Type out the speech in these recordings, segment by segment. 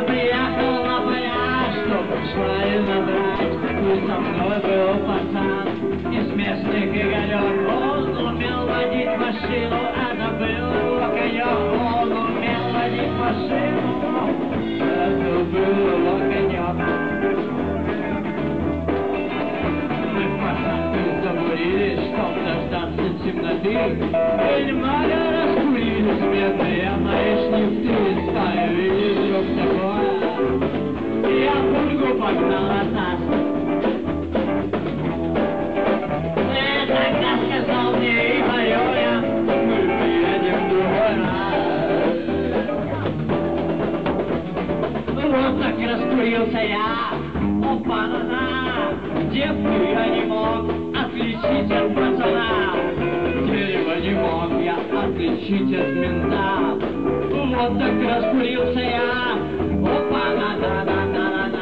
приехал на пляж, чтобы шла и набрать. И со мной был пацан из местных Игорек. Он умел водить машину, это был его конек. Он умел водить машину, это был его конек. Мы в посадке забурились, чтоб дождаться темноты. И немного раскурились, бедные мои шнифты. Стаю видеть вдруг такое, я пульку погнал от нас. Ты тогда сказал мне, и мое я, мы приедем в другой раз. Вот так раскурился я, опа-на-на. Девку я не мог отличить от пацана. Дерево не мог я отличить от мента. Вот так раскурился я, опа-на-на-на-на-на-на.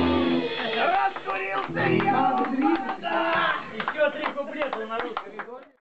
Еще 3 куплета на русском.